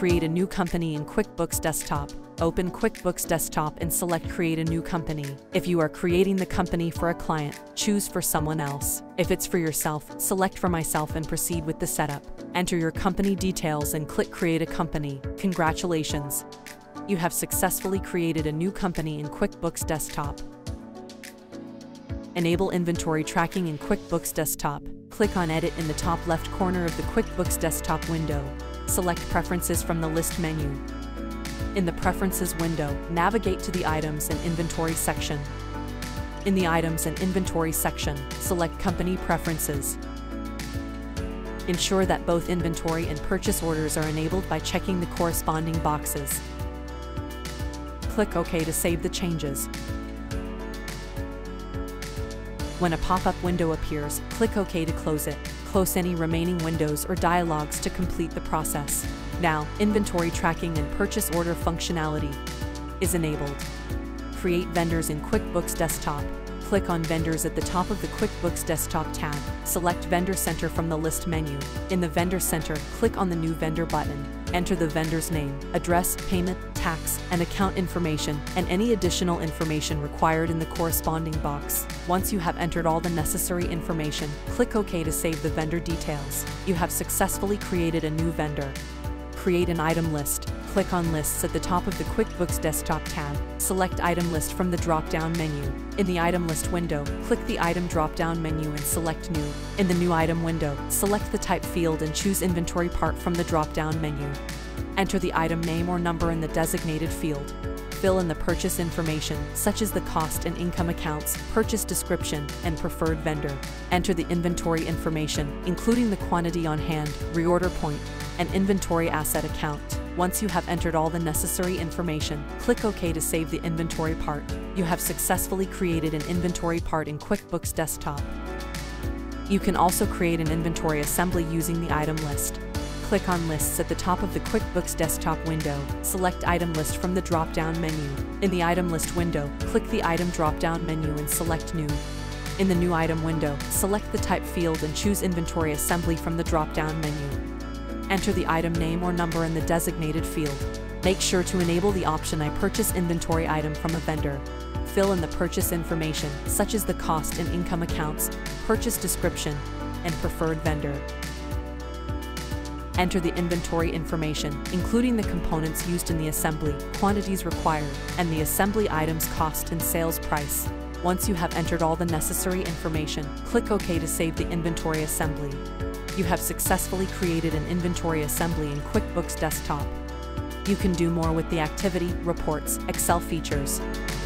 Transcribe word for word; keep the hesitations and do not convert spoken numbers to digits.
Create a new company in QuickBooks Desktop. Open QuickBooks Desktop and select Create a new company. If you are creating the company for a client, choose for someone else. If it's for yourself, select for myself and proceed with the setup. Enter your company details and click Create a company. Congratulations! You have successfully created a new company in QuickBooks Desktop. Enable inventory tracking in QuickBooks Desktop. Click on Edit in the top left corner of the QuickBooks Desktop window. Select Preferences from the list menu. In the Preferences window, navigate to the Items and Inventory section. In the Items and Inventory section, select Company Preferences. Ensure that both inventory and purchase orders are enabled by checking the corresponding boxes. Click OK to save the changes. When a pop-up window appears, click OK to close it. Close any remaining windows or dialogues to complete the process. Now, inventory tracking and purchase order functionality is enabled. Create vendors in QuickBooks Desktop. Click on Vendors at the top of the QuickBooks Desktop tab. Select Vendor Center from the list menu. In the Vendor Center, click on the New Vendor button. Enter the vendor's name, address, payment, tax, and account information, and any additional information required in the corresponding box. Once you have entered all the necessary information, click OK to save the vendor details. You have successfully created a new vendor. Create an item list. Click on Lists at the top of the QuickBooks Desktop tab. Select Item List from the drop-down menu. In the Item List window, click the Item drop-down menu and select New. In the New Item window, select the Type field and choose Inventory Part from the drop-down menu. Enter the item name or number in the designated field. Fill in the purchase information, such as the cost and income accounts, purchase description, and preferred vendor. Enter the inventory information, including the quantity on hand, reorder point, and inventory asset account. Once you have entered all the necessary information, click OK to save the inventory part. You have successfully created an inventory part in QuickBooks Desktop. You can also create an inventory assembly using the item list. Click on Lists at the top of the QuickBooks Desktop window. Select Item List from the drop-down menu. In the Item List window, click the Item drop-down menu and select New. In the New Item window, select the Type field and choose Inventory Assembly from the drop-down menu. Enter the item name or number in the designated field. Make sure to enable the option I purchase inventory item from a vendor. Fill in the purchase information, such as the cost and income accounts, purchase description, and preferred vendor. Enter the inventory information, including the components used in the assembly, quantities required, and the assembly item's cost and sales price. Once you have entered all the necessary information, click OK to save the inventory assembly. You have successfully created an inventory assembly in QuickBooks Desktop. You can do more with the activity, reports, Excel features.